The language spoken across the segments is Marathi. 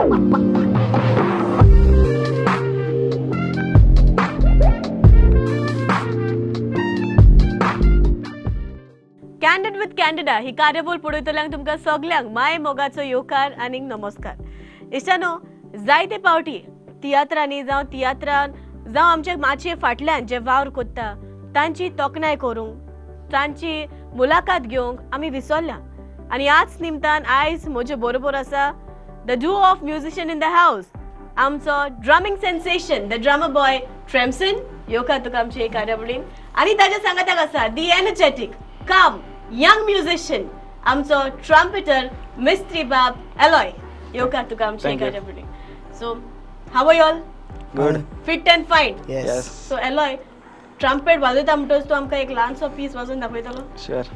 कॅन्डिड विथ कॅन्डिडा ही कार्यबोल पळयतल्यांक तुमकां सगल्यांक माय मोगाचो येवकार आनी नमस्कार। इश्टानो, जायते पावटी तियात्रांनी जावं तियात्रान जावं आमचे माचे फाटल्यान जे वावर कोत्ता तांची तोखणाय करूंक तांची मुलाखत घेवंक आमी विसरल्या। आनी आज निमतान आयज म्हजे बरोबर आसा the duo of musician in the house, आमचो drumming sensation the drummer boy Tremson येवकार तुका आमचे हे कार्यावळीन। आनी ताच्या सांगाताक आसा दी एनर्जेटिक काम यंग म्युजिशियन आमचो ट्रम्पेटर मिस्त्री बाब एलॉय येवकार तुका आमचे कार्यावळीन। So how are you all? Good, fit and fine? Yes. So Eloy, trumpet वाजयता म्हणटच तूं आमकां एक ल्हानसो पीस वाजोवन दाखयतलो? श्योर।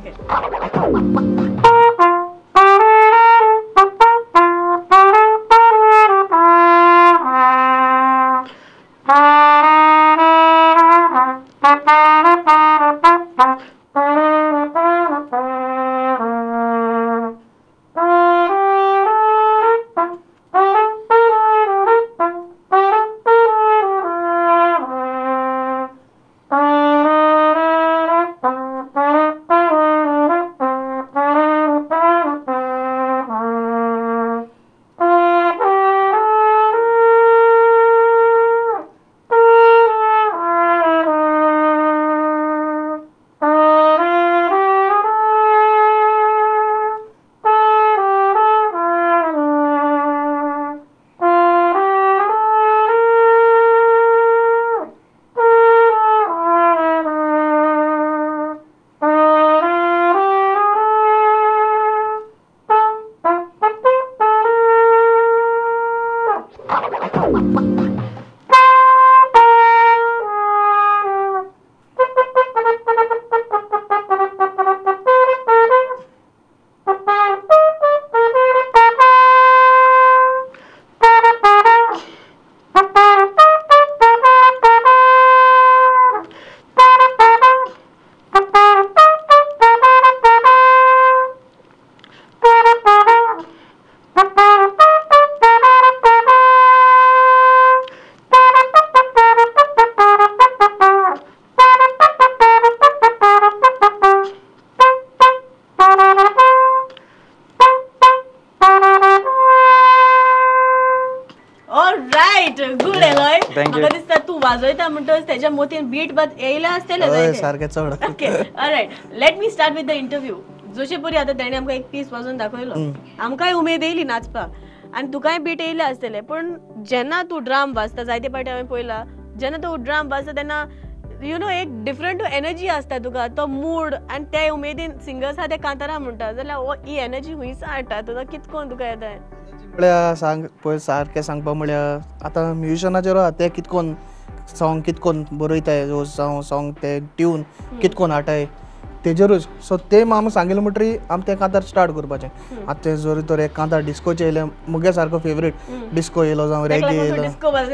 गुड एलॉय, म्हाका दिसता तू वाजयता म्हणटच त्याच्या मोतीन बीट बात येयला आसतले जाय सारखे चढ। Okay, alright, let me start with the interview. जशे परी आता तेणे आमकां एक पीस वाजोवन दाखयलो, आमकांय उमेद येयली नाचपाक आनी तुकाय बीट येयले आसतले, पण जेन्ना तू ड्रम वाजता जायते पाटी हांवें पळयला, जेन्ना तू ड्रम वाजता तेन्ना यू नो एक डिफरंट एनर्जी आसता तुका, तो मूड आनी ते उमेदीन सिंगर्स आहा ते कांतारा म्हणटा जाल्यार ही एनर्जी हुंयसा हाडटा तुका कितकोन तुका येता? म्हळ्यार सांग पळय, सारकें सांगपा म्हळ्यार आतां म्युजिशनाचेर ते कितकोन सॉंग कितकोन बरयताय, जावं सॉंग ते ट्यून कितकोन हाडटाय तेजेरूच। सो ते आमी सांगिल्लें म्हणटरी आमी तें कांतार स्टार्ट करपाचें। आतां ते जरी तर एक कांतार डिस्कोचे येयले, मुगे सारको फेवरेट डिस्को येयलो जावं रेगे येयलो।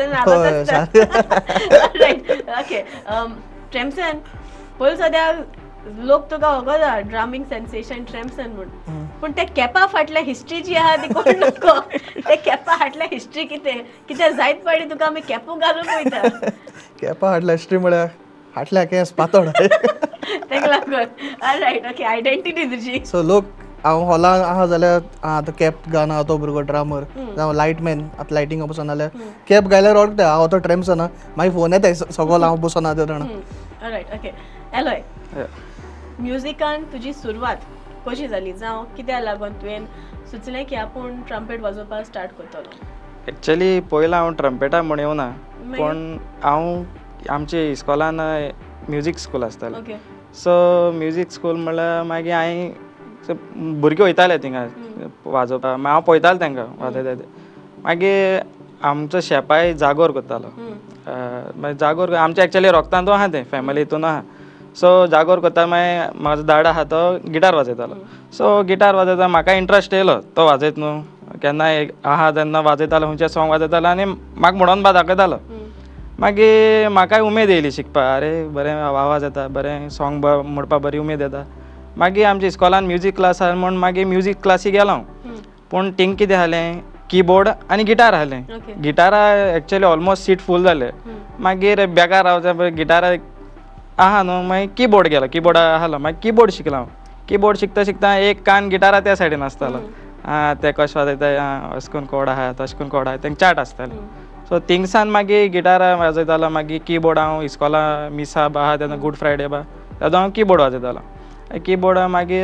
ओके, ट्रेम्सन पळय सद्या लोक तुका वगळटा ड्रमिंग सेन्सेशन ट्रेम्सन म्हणून, पण ते कॅपा फाटल्या हिस्ट्री जी आहा ती कोण नको। ते कॅपा फाटल्या हिस्ट्री कितें जायत पडली तुका आमी कॅपू घालून वयता। कॅपा हाडल्या हिस्ट्री म्हळ्यार फाटल्या केस पातळ तेका लागून। ऑलराइट, ओके, आयडेंटिटी तुजी। सो लोक हांव हॉलान आहा जाल्यार आतां कॅप घालना तो भुरगो ड्रामर जावं लायटमॅन, आतां लायटिंगा बसोन जाल्यार कॅप घायल्यार ओळखता हांव तो ट्रेम्सन, मागीर फोन येता सगळो हांव बसोन आहा जाणा। ऑलराइट, ओके, एलॉय, म्युजिकान तुजी सुरवात कशी जाली, जावं कित्याक लागून तुवें सुचलें की आपूण ट्रम्पेट वाजोवपाक स्टार्ट करतलो? एक्चुअली पयला हांव ट्रम्पेटा म्हण येवना, पण हांव आमच्या इस्कॉलान म्युजीक स्कूल आसतालो। सो म्युजीक स्कूल म्हणल्यार मागीर हांवें भुरगे वयताले थिंगा वाजोवपाक, मागीर हांव पळयतालो तांकां वाजयता ते। मागीर आमचो शेपाय जागोर करतालो, मागीर जागोर आमच्या एक्चुअली रोगतान तो आहा तें फॅमिली हितून आहा। सो जागोर करता, मागीर म्हाजो दाड आहा तो गिटार वाजयतालो। सो गिटार वाजयता म्हाका इंट्रस्ट येयलो तो वाजयत न्हू, केन्नाय आहा तेन्ना वाजयतालो, खंयचे सॉंग वाजयतालो आनी म्हाका म्हणोन बा दाखयतालो। मागीर म्हाकाय उमेद येयली शिकपा, अरे बरें आवाज येता, बरें सॉंग म्हणपाक बरी उमेद येता। मागीर आमच्या इस्कॉलान म्युजीक क्लास आहा म्हूण मागीर म्युजीक क्लासीक गेलो हांव, पूण थिंग कितें जालें कीबोर्ड आनी गिटार आहलें ओके गिटारा एक्चुअली ऑलमोस्ट सीट फूल जालें मागीर बेकार रावचे पळय गिटारा आहा न्हू मागीर कीबोर्ड गेलो कीबोर्ड आहलो मागीर कीबोर्ड शिकलो हांव कीबोर्ड शिकता शिकता एक कान गिटारा त्या सायडीन आसतालो ते कशें वाजयता अशें करून कोड आहा तशें करून कोड आहा तेंक चार्ट आसताले सो थिंगसान मागीर गिटारा वाजयतालो मागीर कीबोर्ड हांव इस्कॉला मिसा आहा तेन्ना गूड फ्रायडे तेदो हांव कीबोर्ड वाजयतालो कीबोर्ड मागीर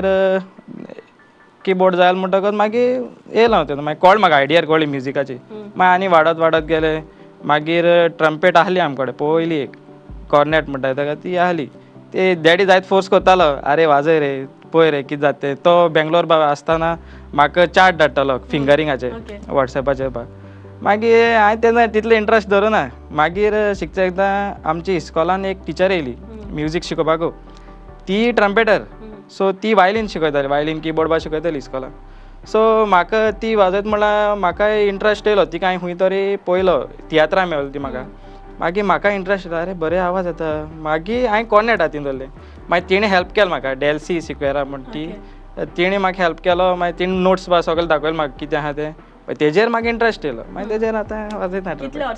कीबोर्ड जालें म्हणटकच मागीर येयलो हांव तेन्ना मागीर कळ्ळें म्हाका आयडिया कळ्ळी म्युजिकाची मागीर आनी वाडत गेले मागीर ट्रम्पेट आहली आमचे कडेन पयली एक कॉर्नेट म्हणटा ताका ती आहली ते डॅडी जायत फोर्स करतालो आरे वाजय रे पळय रे कितें जाता तें तो बेंगलोर आसतना म्हाका चार्ट धाडटालो फिंगरिंगाचे वॉट्सॅपाचेर मागीर हांवें तेन्ना तितलें इंट्रस्ट धरुना मागीर शिकता शिकता आमची इस्कॉलान एक टिचर येयली म्युजीक शिकोवपाकू ती ट्रम्पेटर सो ती वायलीन शिकयताली वायलीन कीबोर्ड बा शिकयताली इस्कॉलान सो म्हाका ती वाजयत म्हणल्यार म्हाका इंट्रस्ट येयलो ती हांवें खंय तरी पळयलो तियात्रा मेळ्ळो ती मागीर म्हाका इंट्रस्ट येता अरे बरे आवाज येता मागीर हांवें कॉर्नेट हातीन धरलें मागीर तिणें हेल्प केलो म्हाका डेल्सी सिक्वेरा म्हण ती तिणें म्हाका हेल्प केलो मागीर तिणें नोट्स बा सगळें दाखयलें म्हाका कितें आहा तें तेजेर म्हाका इंट्रस्ट येयलो मागीर तेजेर आतां वाजयता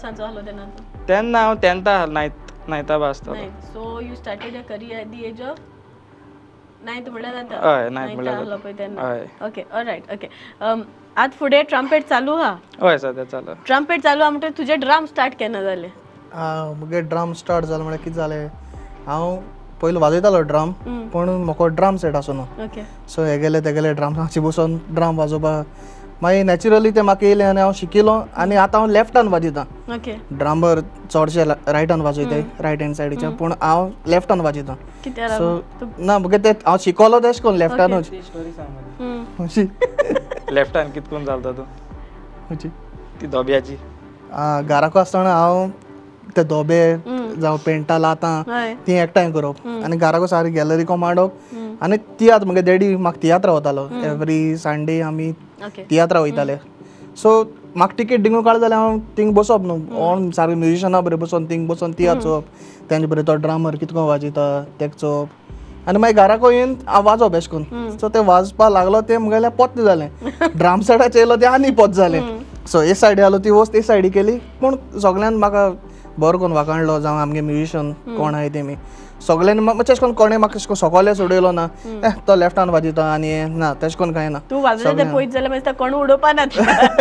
तेन्ना हांव 10th नायता बा आसतालो so you started a career at the age of 9th म्हणल्यार जाता हय 9th म्हणल्यार हय ओके ऑलरायट ओके आज फुडें ट्रम्पेट चालू आहा हय सद्या चालू ट्रम्पेट चालू आहा म्हणटकीर तुजे ड्रम स्टार्ट केन्ना जाले मुगे ड्रम स्टार्ट जालो म्हळ्यार कितें जालें हांव पयलो वाजयतालो ड्रम पूण म्हाका ड्रम सेट आसुना ओके सो हे गेले ते गेले ड्रमाची बसून ड्रम वाजोवपाक मागीर नॅचरली ते म्हाका येयलें आनी हांव शिकिलो आनी आतां हांव लेफ्टान वाजयतां ओके ड्रमर चडशे रायटान वाजयताय रायट हँड सायडीच्या पूण हांव लेफ्टान वाजयतां कित्याक सो ना मुगे ते हांव शिकलो तेश कोन्न लेफ्टानूच स्टोरी सांग अशी लेफ्टान कितें करून चलता तूं अशी ती धोब्याची घराको आसतना हांव ते धोबे जावं पेंटा लातां ती एकठांय करप आनी घराको सारी गॅलरी को मांडप आनी तियात्र मुगे डॅडी म्हाका तियात्रा वतालो एवरी संडे आमी तियात्रा वयताले सो म्हाका टिकेट डिंगू काड जाल्यार हांव थिंग बसप न्हू ऑन सारकें म्युजिशना बरें बसून थिंग बसून तियात्र चोवप तेंचे बरें तो ड्रामर कितें करून वाजयता तेका चोवप आनी मागीर घराको येवन हांव वाजोवप एशें करून सो ते वाजपा लागलो ते मुगेलें पोत्त जालें ड्राम सेटाचेर येयलो तें आनी पोत्त जालें सो हे सायडी आहलो ती वस्त ते सायडी केली पूण सगळ्यान म्हाका बरो करून वाखाणलो जावं आमगे म्युजिशन कोण आहाय तेमी सगळ्यांनी मातशें अशें करून कोणें म्हाका अशें करून सोकोले सोडयलो ना तो लेफ्टान वाजयता आनी ना तशें करून कांय ना तूं वाजयता तें पयत जाल्यार मागीर कोण उडोवपा ना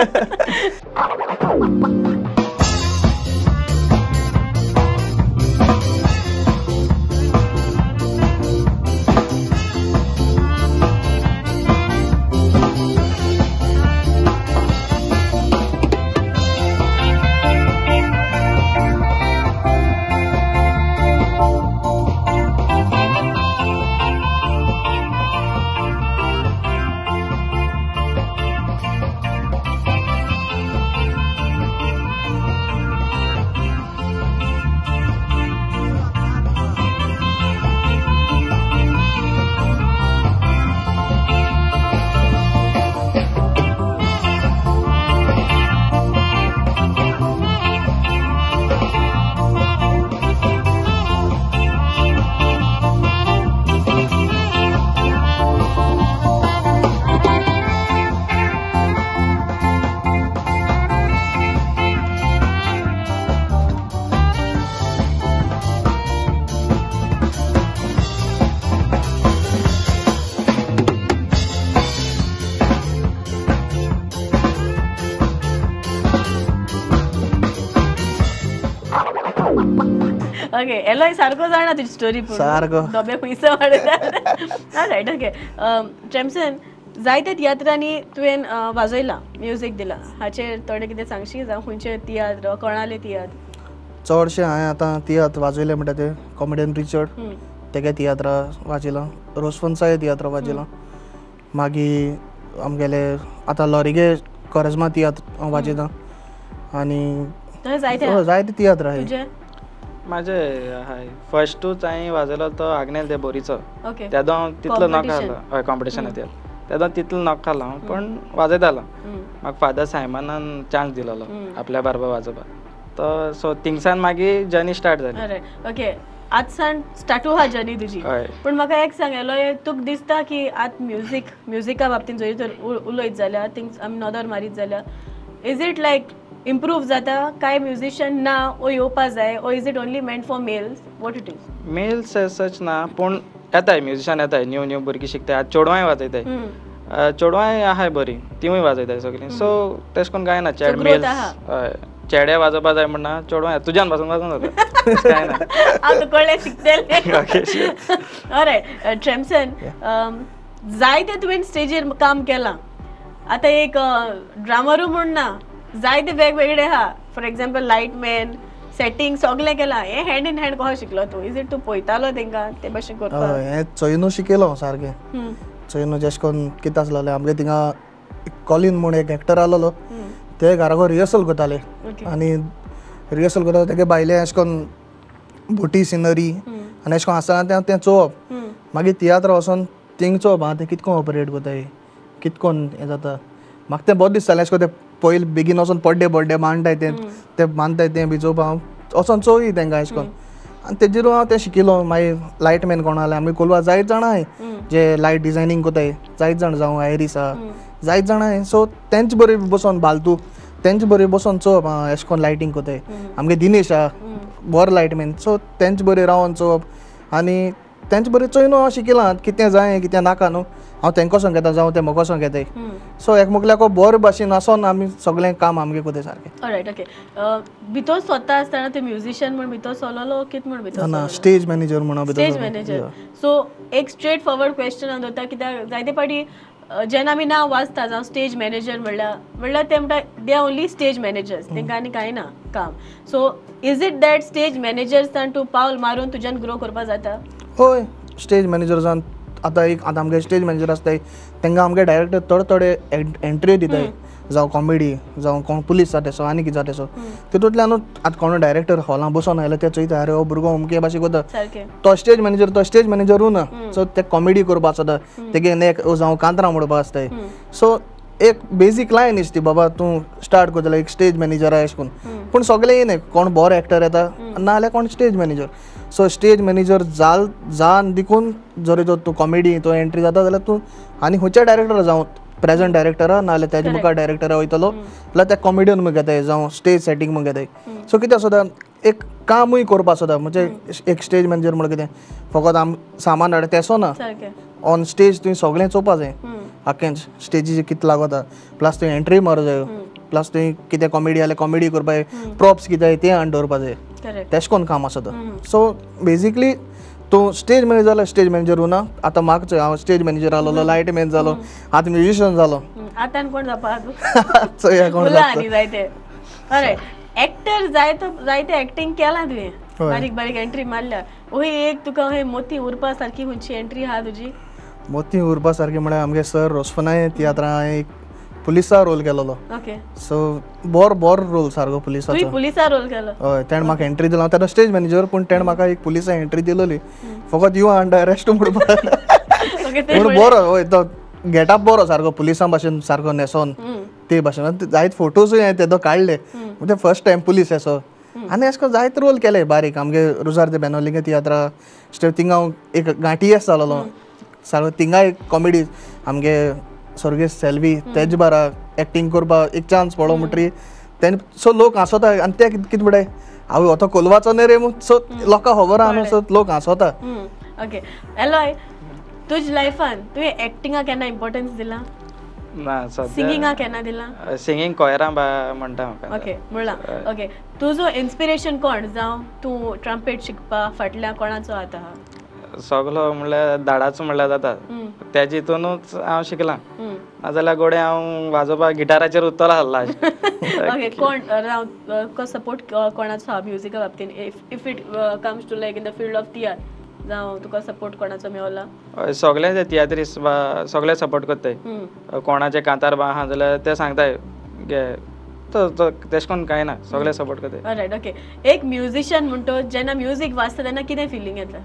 ओके एलोय सारको जाणा तुजी स्टोरी सारको डोबे पयसा वाडयता रायट ओके ट्रेम्सन जायते तियात्रांनी तुवें वाजयलां म्युजीक दिलां हाचेर थोडें कितें सांगशी जावं खंयचे तियात्र कोणाले तियात्र चडशे हांवें आतां तियात्र वाजयले म्हणटा ते कॉमेडियन रिचर्ड तेगे तियात्र वाजयलां रोसफोन्साय तियात्र वाजयलां मागीर आमगेले आतां लॉरिगे कॉरेजमा तियात्र वाजयता आनी जायते तियात्र आहाय माझे हाय फर्स्टूच हांवें वाजयलो तो आग्नेल दे बोरीचो ओके तेदो हांव तितलो नॉक आहलो हय कॉम्पिटिशनाचेर तेदो तितलो नॉक आहलो हांव पण वाजयतालो म्हाका फादर सायमनान चान्स दिलोलो आपल्या बारबर वाजोवपाक तो सो थिंगसान मागीर जर्नी स्टार्ट जाली ओके आज सान स्टार्टू हा जर्नी तुजी पण म्हाका एक सांगलो तुका दिसता की आत म्युजिका बाबतींत जरी तर उलयत जाल्यार थिंग्स आमी नदर मारीत जाल्यार इज इट लायक इम्प्रूव जाता काय म्युझिशियन ना ओ येवपा जाय ओ is it only meant for males what it is males such ना पूण येताय म्युझिशियन येताय न्यू भुरगीं शिकताय आतां चेडवांय वाजयताय चेडवांय आहाय बरी तिवूय वाजयताय सगळीं सो तेश कोन काय ना चेड मेल्स हय चेडे वाजोवपा जाय म्हणना चेडवां तुज्यान पासून वाजोवन जाता काय ना हांव तुकोले शिकतले ऑलरायट ट्रेम्सन जायते तुवें स्टेजीर काम केलां आतां एक ड्रामरू म्हूण ना जायते वेगवेगळे आहा फॉर एग्जाम्पल लायटमॅन सेटिंग सगळें केलां हे हँड इन हँड कहो शिकलो तूं इज इट तूं पळयतालो तेंकां ते भशेन करपाक हें चोयनू शिकयलो सारकें चोयनू जेश कोन कितें आसलें आमगे थिंगा कॉलिन म्हूण एक एक्टर आसलो ते घराको रिहर्सल करताले आनी रिहर्सल करता तेगे भायले अशें कोन्न बोटी सिनरी आनी अशें कोन्न आसतना तें चोवप मागीर तियात्र वचोन थिंग चोवप आं तें कितको ऑपरेट कोताय कितकोन हें जाता म्हाका तें बरें दिसतालें अशें कोन्न तें पयलीं बेगीन वचोन बड्डे मांडटाय तें मानताय तें बी चोवपा हांव वचोन चोवई तेंकां अशें कोन्न आनी तेजेरूय हांव तें शिकिलो मागीर लायटमॅन कोण आसलें आमी कोलवा जायत जाणां आहाय जे लायट डिजायनींग कोताय जायत जाण जावं आयरीस आहा जायत जाणां आहाय सो तेंच बरी बसोन बालतू तेंच बरी बसोन चोवप आं अशें कोन्न लायटींग कोताय आमगे दिनेश आहा बरो लायटमॅन सो तेंच बरी रावन चोवप आनी तेंच बरी चोयनू हांव शिकिलां कितें जाय कितें नाका न्हू हांव तेंको सांग घेता जावं ते म्हाका सांग घेताय सो एकमेकल्याको बरे भाशेन आसोन आमी सगळें काम आमगे कोताय सारकें ऑलरायट ओके भितर स्वता आसतना ते म्युझिशियन म्हूण भितर सोलोलो कितें म्हूण भितर ना स्टेज मॅनेजर म्हणून स्टेज मॅनेजर सो एक स्ट्रेट फॉरवर्ड क्वेश्चन हांव दवरता कित्याक जायते फावटी जेन्ना आमी नांव वाचता जावं स्टेज मॅनेजर म्हणल्यार ते म्हणटा they are only stage managers तेंकां आनी कांय ना काम so is it that stage मॅनेजर्सान तूं पावल मारून तुज्यान ग्रो करपा जाता होय स्टेज मॅनेजर्सान आतां आमगे स्टेज मॅनेजर आसताय तेंकां आमगे डायरेक्टर थोडे एंट्री दिताय जावं कॉमेडी जावं कोण पुलीस जाता तेसो आनी कितें जाता तेसो तितूंतल्यान आतां कोण डायरेक्टर हॉलां बसोन आयलो ते चोयता अरे हो भुरगो अमके भाशेन कोता तो स्टेज मॅनेजरूय ना सो ते कॉमेडी करपा आसता तेगे नेक जावं कांतरां म्हणपा आसताय सो एक बेजीक लायन इश्टी बाबा तूं स्टार्ट करतलो एक स्टेज मॅनेजर अशें करून पूण सगळें येना कोण बरो एक्टर येता नाजाल्यार कोण stage manager so stage manager जावन देखून जर तूं कॉमेडी तो एंट्री जाता जाल्यार तूं आनी खंयच्या डायरेक्टरा जावं प्रेझंट डायरेक्टरा नाजाल्यार तेजे मुखार डायरेक्टरा वयतलो जाल्यार त्या कॉमेडियन म्हूण घेताय जावं स्टेज सेटींग म्हूण घेताय सो कितें आसता एक कामूय करपा आसता म्हणजे एक स्टेज मॅनेजर म्हण कितें फकत सामान हाडटा तेसो ना ऑन स्टेज तुवें सगळें चोवपा जाय आख्खें स्टेजीचेर कितें लागता प्लस तुवें एंट्री मारूं जायो प्लस तुवें कितें कॉमेडी जाल्यार कॉमेडी करपा जाय प्रॉप्स कितें तें हाडून दवरपा जाय तेश कोन्न काम आसता सो बेजिकली तूं स्टेज मॅनेजर जाल्यार स्टेज मॅनेजर उरना आतां म्हाका हांव स्टेज मॅनेजर जालो लायटमॅन जालो आतां म्युजिशियन जालो आतां कोण जावपा चोया कोण जायते ऑलरायट एक्टर जायते एक्टिंग केलां तुवें बारीक बारीक एंट्री मारल्या ओही एक तुका हे मोती उरपा सारकी खंयची एंट्री आहा तुजी मोती उरपा सारकी म्हळ्यार आमगे सर रोस्फनाय तियात्रां एक पुलिसा रोल केलोलो ओके सो बरो रोल सारको पुलिसाचो पुलिसा रोल केलो हय तेणें म्हाका एंट्री दिलो हांव तेन्ना स्टेज मॅनेजर पूण तेणें म्हाका एक पुलिसा एंट्री दिलोली फकत यू अंडर अरेस्ट म्हणून पूण बरो हय तो गेटअप बरो सारको पुलिसां भाशेन सारको न्हेसोन ते भाशेन जायत फोटोजूय हांवें तेदो काडले म्हणजे फर्स्ट टायम पुलीस असो आनी अशें करून जायते रोल केले बारीक आमगे रुजार ते बेनोलिंगे तियात्रा थिंगा हांव एक गांठीयेस जालोलो सारको थिंगा एक कॉमेडी आमगे सर्गेस सेल्वी तेज बारा एक्टींग करपा एक चान्स पडलो म्हणटरी तेन्ना सो लोक हांसोता आनी ते कितें म्हणटाय हांव होतो कोलवाचो न्ही रे सो लोकांक खबर आहा न्हू सो लोक हांसोता ओके एलोय तुज्या लायफान तुवें एक्टिंगाक केन्ना इम्पॉर्टन्स दिला ना सिंगिंगाक केन्ना दिला सिंगींग कोयरां म्हणटा म्हाका ओके म्हणला ओके तुजो इन्स्पिरेशन कोण जावं तूं ट्रम्पेट शिकपा फाटल्यान कोणाचो आतां सगलो म्हणल्यार धाडाचो म्हणल्यार जाता तेजे हितूनूच हांव शिकलां नाजाल्यार गोडे हांव वाजोवपाक गिटाराचेर उरतलो आसला ओके कोण सपोर्ट कोणाचो हा म्युजिका बाबतीन if it comes to like in the field of tiatr जावं तुका सपोर्ट कोणाचो मेवला सगळे ते तियात्रिस्ट बा सगळे सपोर्ट करताय कोणाचे कांतार बा आहा जाल्यार ते सांगताय गे तेश कोन्न कांय ना सगळे सपोर्ट करताय ऑलरायट ओके एक म्युजिशियन म्हणटो जेन्ना म्युजीक वाजता तेन्ना कितें फिलींग येता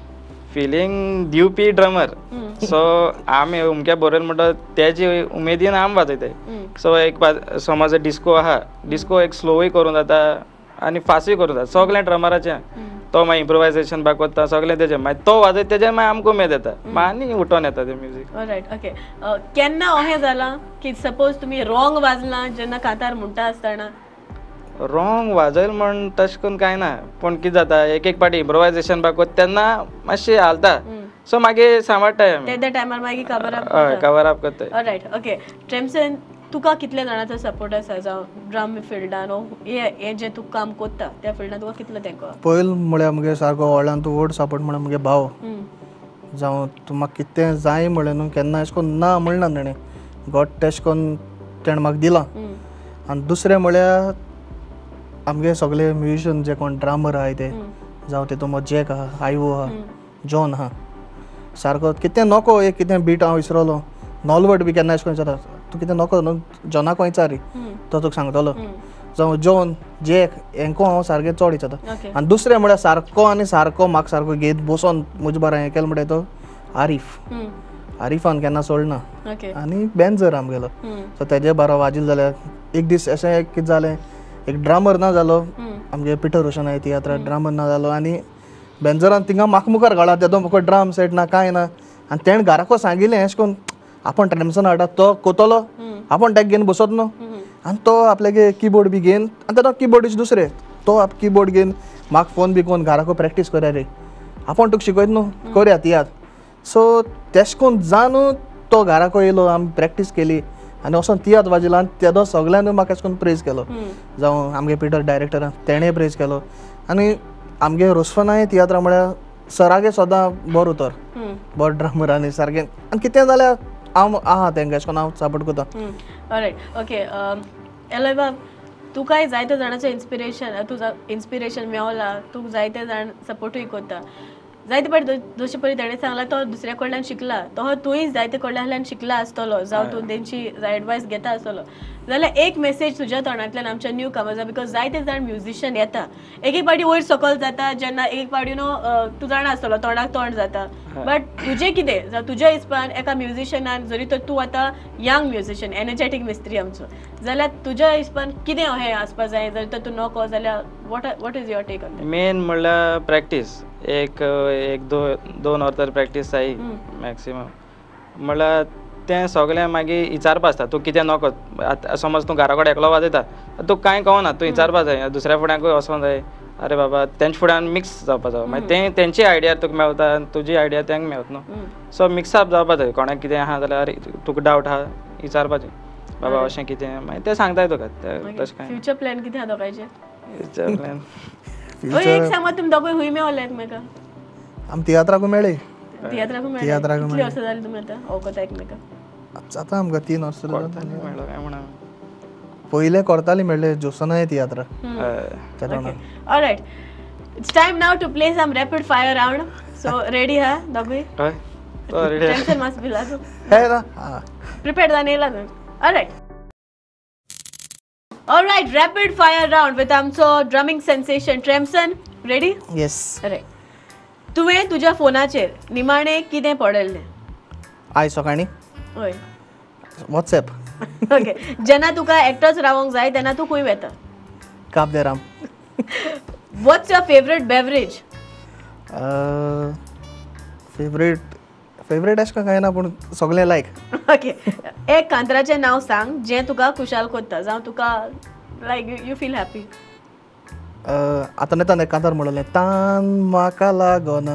फिलींग दिवपी ड्रमर सो आमी उमके बरोवन म्हणटा तेजी उमेदीन आमी वाजयताय सो एक समज डिस्को आहा डिस्को एक स्लोवूय करूं जाता आनी फास्टूय करूं जाता सगळें ड्रमराचें तो मागीर इम्प्रोवायजेशन बा कोत्ता सगळें तेजें मागीर तो वाजयता तेजें मागीर आमकां उमेद येता मागीर आनी उठोन येता तें म्युजीक. Right okay. केन्ना अहें जालां की सपोज तुमी रॉंग वाजलां जेन्ना कांतार म्हणटा आसतना? रॉंग वाजयलें म्हण तशें करून कांय ना पूण कितें जाता एक एक पाटी इम्प्रोवायजेशन बा कोत्ता तेन्ना मातशें हालता सो मागीर सांबाळटाय आमी. त्या टायमार मागीर कवर अप हय कवर अप करताय. Right okay. ट्रेम्सन तुका कितल्या जाणांचो सपोर्ट आसा जावं ड्रम फिल्डान हे जे तूं काम कोत्ता त्या फिल्डान तुका कितलो तेंको? पयल म्हळ्यार मुगे सारको व्हडल्यान तूं व्हड सपोर्ट म्हळ्यार मुगे भाव जावं तूं म्हाका कितें जाय म्हणलें न्हू केन्ना अशें करून ना म्हणना ताणें गॉड तेश करून ताणें म्हाका दिलां. आनी दुसरें म्हळ्यार आमगे सगळे म्युजिशियन जे कोण ड्रामर आहाय ते जावं तितून मग जॅक आहा आयवो आहा जॉन आहा सारको कितें नको एक कितें बीट हांव विसरलो नॉलवर्ड बी केन्ना अशें करून विचारता तूं कितें नको न्हू जॉनाक विचार तो तुका सांगतलो जावं जॉन जॅक हेंको हांव सारकें चड विचारता. आनी दुसरें म्हळ्यार सारको आनी सारको म्हाका सारको घेत बसोन म्हजे बारा हें केलें म्हणल्यार तो आरिफान केन्ना सोडना आनी बॅन्झर आमगेलो सो तेजे बारा वाजिल जाल्यार एक दीस अशें कितें जालें एक ड्रामर ना जालो आमगे पिटर रोशन आहाय तियात्रांत ड्रामर ना जालो आनी बॅन्झरान थिंगा म्हाका मुखार घाला तेदो म्हाका ड्राम सेट ना कांय ना आनी तेणें घराको सांगिल्लें अशें करून आपूण ट्रेम्सन हाडटा तो कोतलो आपूण तेका घेवन बसत न्हू आनी तो आपल्यागे कीबोर्ड बी घेवन आनी तेदो कीबोर्डीच दुसरें तो कीबोर्ड घेवन म्हाका फोन बी करून घराको प्रॅक्टीस करया रे आपूण तुका शिकयत न्हू करया तियात. सो तेश कोन्न जावन तो घराको येयलो आमी प्रॅक्टीस केली आनी वचोन तियात वाजयलो आनी तेदो सगळ्यांनी म्हाका अशें करून प्रेज केलो जावं आमगे पिटर डायरेक्टरान तेणें प्रेज केलो आनी आमगे रोसफनाय तियात्रा म्हळ्यार सरागे सदां बरो उतर बरो ड्रामर आनी सारकें आनी कितें जाल्यार हांव आहा तेंका अशें करून हांव सपोर्ट करता. Right okay. एलोय बाब तुकाय जायते जाणांचो तुजो इन्स्पिरेशन मेवला तूं जायते जाण सपोर्टूय करता जायते फावटी जशें पळय ताणें सांगलां तो दुसऱ्या कडल्यान शिकला तो तुंय जायते कडल्यान शिकला आसतलो जावं तूं तेंची एडवायस घेता आसतलो जाल्यार एक मेसेज तुज्या तोंडांतल्यान आमच्या न्यू कमर्सा बिकॉज जायते जाण म्युजिशियन येता एक एक फावटी वयर सकयल जाता जेन्ना एक फावटी तूं जाणा आसतलो तोंडाक तोंड जाता बट तुजें कितें जावं तुज्या हिसपान एका म्युजिशियनान जरी तर तूं आतां यंग म्युजिशियन एनर्जेटीक मिस्त्री आमचो जाल्यार तुज्या हिसपान कितें अहें आसपा जाय जरी तर तूं नको जाल्यार what is your take on that? Main म्हणल्यार प्रॅक्टीस एक दोन वर तर प्रॅक्टीस जायी मॅक्सिमम म्हणल्यार तें सगळें मागीर विचारपा आसता तूं कितें नको समज तूं घरा कडेन एकलो वाजयता तुका कांय कळना तूं विचारपा जाय दुसऱ्या फुड्यांकूय वचोंक जाय अरे बाबा तेंच्या फुड्यान मिक्स जावपा जाय मागीर तेंची आयडिया तुका मेवता आनी तुजी आयडिया तेंका मेवता न्हू सो मिक्सअप जावपा जाय कोणाक कितें आहा जाल्यार अरे तुका डावट आहा विचारपाचें बाबा अशें कितें मागीर तें सांगताय तुका तशें कांय. फ्युचर प्लॅन कितें आहा दोगांयचे? फ्युचर प्लॅन एक सांग तुमी दोगूय खूंय मेवले एकामेका? आमी तियात्राकू मेळ्ळे तियात्राकू मेळ्ळे. कितलीं वर्सां जालीं तुमी आतां वळखता एकामेका? जाता आमकां 3 वर्सां मेळ्ळो काय म्हणा पयले करतालीं मेळ्ळे जोसनाय तियात्रा alright it's time now to play some rapid fire round so ready हा दोगूय? हय तो रेडी टेन्शन मातसो भिला तूं हे ना प्रिपेर्ड जावन येयला न्हू? Alright rapid fire round with आमचो drumming sensation Tremson. Ready? Yes. Right तुवें तुज्या फोनाचेर निमाणें कितें पडयल्लें? आयज सकाळीं हय वॉट्सॅप. ओके. जेन्ना तुका एकटोच रावंक जाय तेन्ना तूं खंय वेता? Cabo de Rama. What's your favourite beverage? Favourite अशें काय ना पूण सगळें लायक. ओके. एक कांतराचें नांव सांग जें तुका खुशाल कोत्ता जावं तुका लायक यू फील हॅपी. आतां नेता कांतार म्हणलें तान म्हाका लागोन.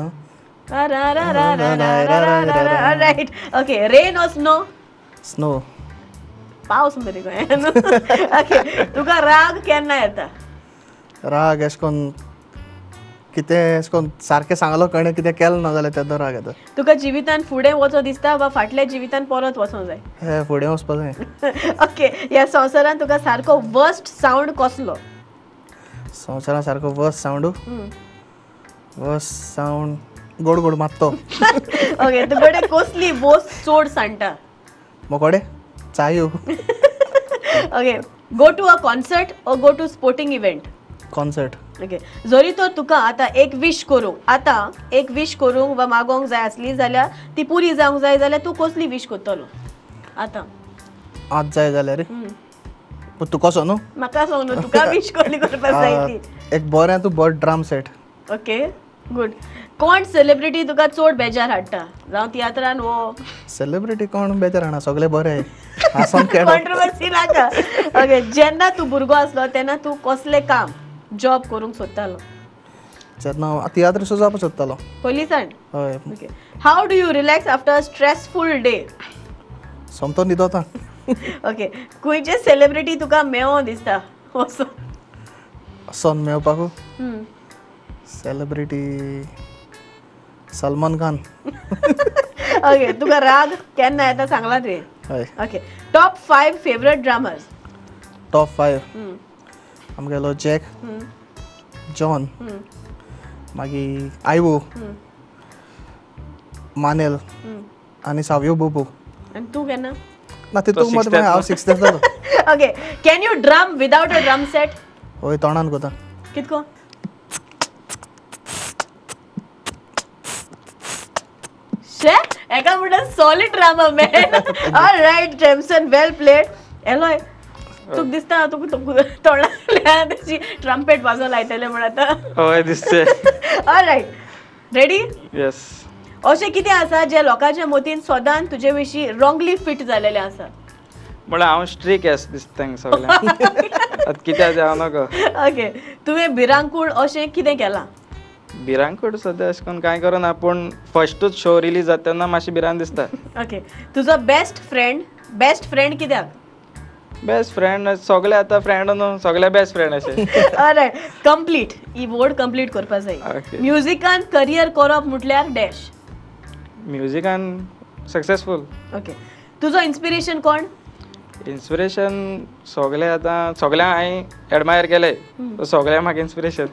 Right okay. Rain or snow? Snow. पावस मरे गोंयान. ओके. तुका राग केन्ना येता? राग अशें करून कितें अशें करून सारकें सांगलो कळ्ळें कितें केलें ना जाल्यार तेदो राग येता. तुका जिवितान फुडें वचो दिसता वा फाटल्या जिवितान परत वचोंक जाय? हे फुडें वचपा जाय. ओके. ह्या संवसारान तुका सारको वर्स्ट सावंड कसलो? संवसारा सारको वर्स्ट सावंड गोड गोड मात्तो. ओके. तुकडे कसली बोस चोड सांडटा? मोकोडे चायो. Okay. Go to a concert or go to sporting event? Concert. Okay. जरी तर तुका आतां एक विश करूंक वा मागोंक जाय आसली जाल्यार ती पुरी जावंक जाय जाल्यार तूं कसली विश करतलो आतां? आज जाय जाल्यार पूण तूं कसो न्हू म्हाका सांग न्हू तुका विश कसली करपाक जाय ती? एक बरें तूं बरो ड्रम सेट ओके गुड. कोण सेलिब्रिटी तुका चड बेजार हाडटा जावं तियात्रान वो सेलिब्रिटी कोण बेजार हाडना सगळे बरे आसन खेळप. कॉन्ट्रोवर्सी नाका. ओके जेन्ना तूं भुरगो आसलो तेन्ना तूं कसलें काम जॉब करूंक सोदतालो? जेन्ना तियात्र शो जावपाक सोदतालो. पोलिसान? हय okay. How do you relax after a stressful day? सोमतो न्हिदोता. ओके. खंयचे सेलिब्रिटी तुका मेळो दिसता असो? सोन मेळपाकू सेलिब्रिटी सलमान खान. ओके. तुका राग केन्ना येता सांगला तुवें? हय. Okay. Top 5 favourite drummers? Top 5 आमगेलो जॅक, जॉन, मागीर आयवो, मानेल आनी सावियो बुबू. आनी तूं केन्ना? ना तितूंक मदें हांव 6th येतालो. Okay. Can you drum without a drum set? हय तोंडान कोता. कितको? शे एका म्हणटा solid drama man. Alright Jameson well played. Eloy तुका दिसता तुका तोंडान त्याची ट्रम्पेट वाजो लायतले म्हण आतां? हय दिसते. Alright ready? येस. अशें कितें आसा जे लोकांच्या मतीन सदांच तुजे विशीं रॉंगली फिट जालेलें आसा? म्हळ्यार हांव स्ट्रीक एस दिसता तांकां सगळ्यांक. आतां कित्याक जावं नाका. ओके. तुवें भिरांकूळ अशें कितें केलां? भिरांकूड सद्या अशें करून कांय करना पूण फस्टूच शो रिलीज जाता तेन्ना मातशी भिरांत दिसता. ओके. तुजो बेस्ट फ्रेंड कित्याक? बेस्ट फ्रेंड सगळे आतां फ्रेंड न्हू सगळे बेस्ट फ्रेंड अशे. ऑलराइट. कंप्लीट ही वर्ड कंप्लीट करपा जाय. ओके. म्युजिकान करियर करप म्हटल्यार डॅश. म्युजिकान सक्सेसफूल. ओके. तुजो इन्स्पिरेशन कोण? इन्स्पिरेशन सगळे आतां सगळ्यांक हांवें एडमायर केले सगळ्यांक म्हाका इन्स्पिरेशन.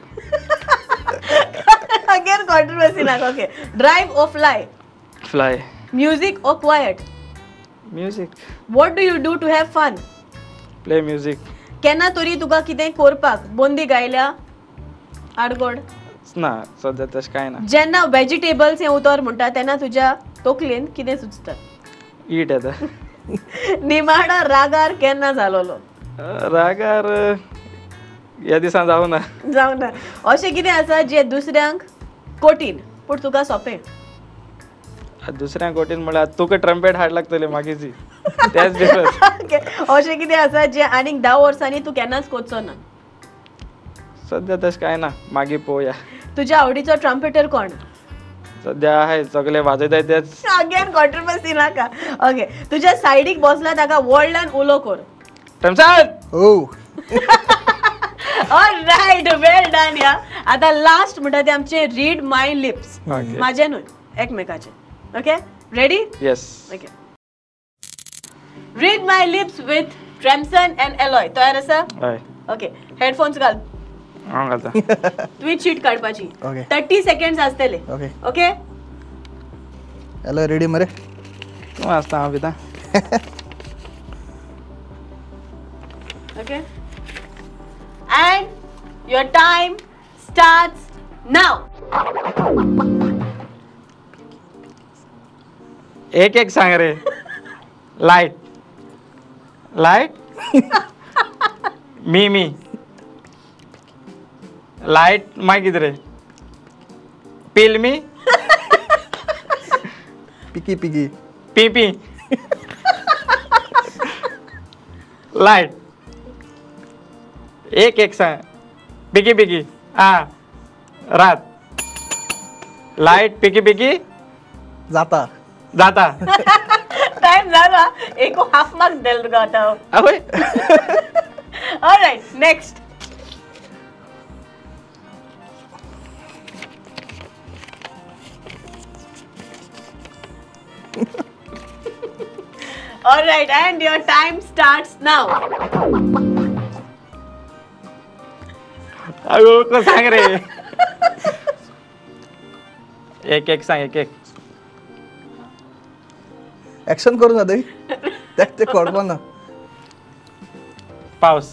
अगेन कॉन्ट्रोवर्सी नाका. Okay. Drive or fly? Fly. Music or quiet? Music. What do you do to have fun? Play music. केन्ना तरी तुका कितें करपाक बंदी गायल्या आडगोड? ना सद्या तशें कांय ना. जेन्ना वेजिटेबल्स हें उतर म्हणटा तेन्ना तुज्या तोकलेन कितें सुचता? ईट येता. निमाणो रागार केन्ना जालोलो? रागार ह्या दिसान जावं ना. जावं ना. अशें कितें आसा जें दुसऱ्यांक कठीण पूण तुका सोंपें? दुसऱ्यांक कठीण म्हळ्यार तुका ट्रम्पेट हाड लागतली मागीची तेच डिफरन्स. ओके. अशें कितें आसा जें आनीक 10 वर्सांनी तूं केन्नाच कोचचो ना? सद्या तशें कांय ना मागीर पळोवया. तुज्या आवडीचो ट्रम्पेटर कोण? सद्या आहाय सगळे वाजयताय तेच. अगेन कॉन्ट्रोवर्सी नाका. ओके. तुज्या सायडीक बसला ताका व्हडल्यान उलो कर. ट्रम्पसाद. Oh alright well done. या आता लास्ट म्हणटा ते आमचे रीड माय लिप्स. ओके. माझे न्हय एकमेकाचे. Okay. Ready? Yes. Okay. Read my lips with Tremson and Eloy. तयार आसा? हय. ओके. हेडफोन्स घाल. हांव घालता. तुवें चीट काडपाची. ओके. 30 सेकंड्स आसतले. ओके. ओके. हॅलो रेडी मरे? तूं आसता हांव भिता. Okay. And your time starts now. एक एक सांग रे. लाईट. लाईट. मी लाईट मागीर कितें रे? पिल मी. पिकी पिकी. P light. एक एक सांग. पिकी हा रात. लाईट पिकी जाता. टाइम झाला. एक हाफ मार्क देल तुका आता. आवय. Alright next. Alright, and your time starts now. अगो को सांग रे. एक एक सांग. एक ऍक्शन करू ना दई ते कळपा ना. पाऊस.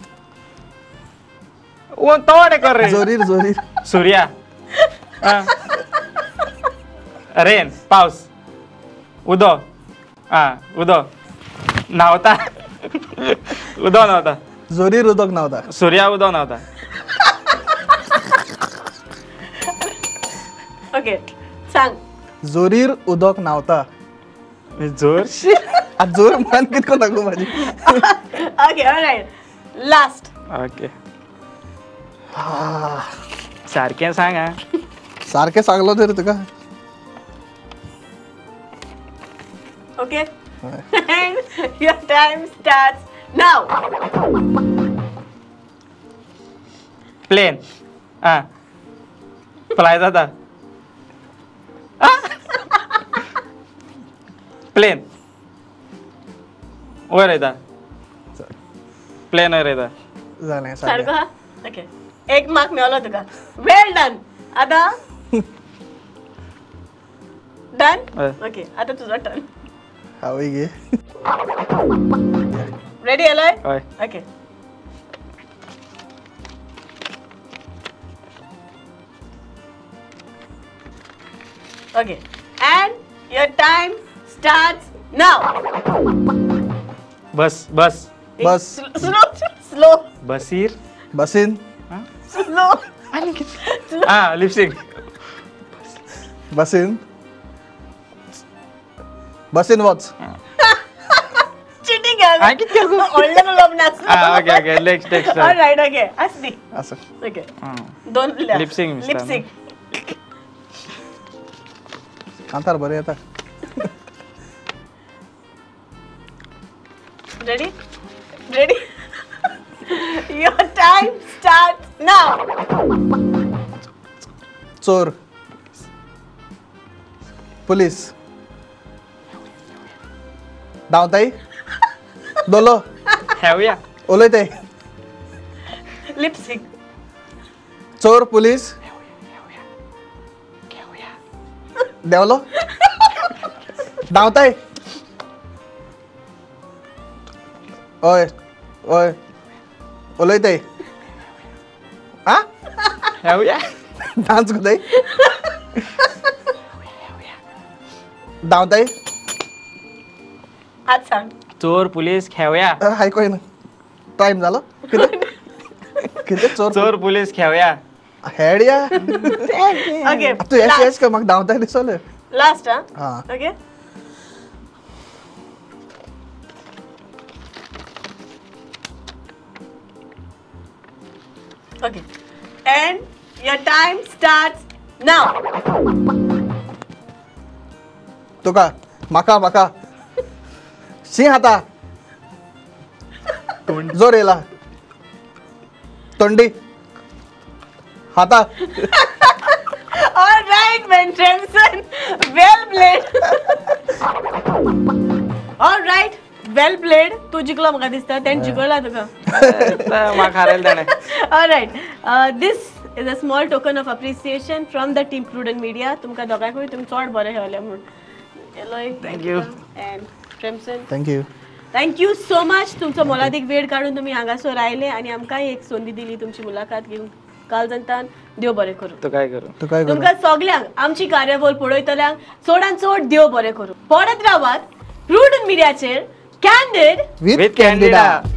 ओ तोडे कर रे. जोरीर सूर्या. रेन. पाऊस. उदो. उदो न्हांवता. उदो न्हांवता. जोरीर उदक नावता. सूर्या उदो न्हांवता. ओके सांग. जोरीर उदक न्हांवता. जोरशी. आतां जोर मान कितको लागू म्हाजी. Okay alright last. ओके सारकें सांग आ. सारकें सांगलो तर तुका. Okay and your time starts now. Plane. आ फ्लाय जाता. प्लेन वयर येता. प्लेन वयर येता. जालें सारको सारकें. हा. ओके 1 मार्क मेळलो तुका. Well done. आता डन. हय. ओके आता तुझा टर्न. हांवूय घे. रेडी एलोय. हय. Okay okay and your time starts now. बस बस बस. स्लो बसीर. बसीन. स्लो आ लिपसिंग. बसीन. बसीन वच. चिटिंग आहे. किती केलं? ऑनलाईन लग्नास. Okay okay next alright okay असली. असं. ओके दोन Lip sync mister. Lip sync. कांतार बरें येता. Ready? Ready? Your time starts now. चोर. पुलीस. धांवताय. दोलो. हेवया. उलयताय. Lip sync. चोर पुलीस. देवलो. धांवताय. ओय ओय उलयताय. आ हेवया. डान्स करताय. धांवताय. आज सांग. चोर पुलीस खेवया. आयकोय ना. टाइम जालो. कितें कितें चोर चोर पुलीस खेवया. हेड या. ओके तू एस का म्हाका धांवताय दिसले. लास्ट हा. हा. Okay okay and your time starts now. तुका म्हाका म्हाका शी हाता. जोर येला. तोंडी. हाता. All right, Benjamin. Well played. All right, well played. तू जिंकलो म्हाका दिसता. तें जिंकला तुका. म्हाका हारयलें ताणें. All right. This is a small token of appreciation from the team Prudent Media. तुमकां दोगांकूय तुमी चड बरें खेळ्ळें म्हणून. Eloy, Thank you. And Tremson. Thank you. Thank you so much. तुमचो मोलादीक वेळ काढून तुम्ही हांगासर आयले आणि आमकांय एक संदी दिली तुमची मुलाखत घेऊन. काल जनतान देव बरें करूं. तू काय करू. तू काय करू. तुमकां सगल्यांक आमची कार्यावळ पळयतल्यांक चडांत चड देव बरें करूं. पडत रावात प्रुडंट मिडियाचेर कॅन्डिड विथ With Candida.